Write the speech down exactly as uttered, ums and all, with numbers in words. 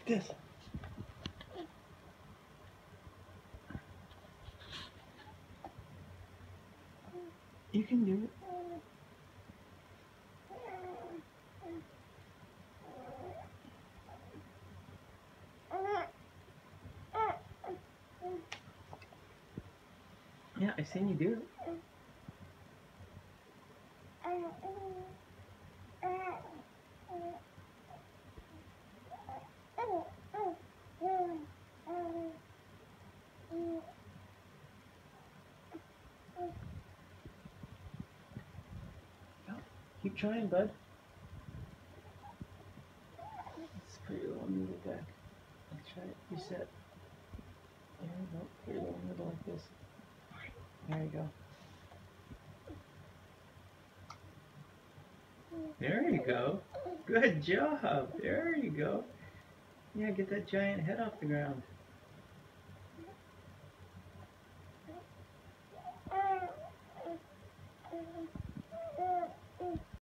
like this. You can do it. Yeah, I seen you do it. Oh, keep trying, bud. Let's put your little noodle back. Let's try it. Reset. There you go. Put your little noodle like this. There you go. There you go. Good job. There you go. Yeah, get that giant head off the ground.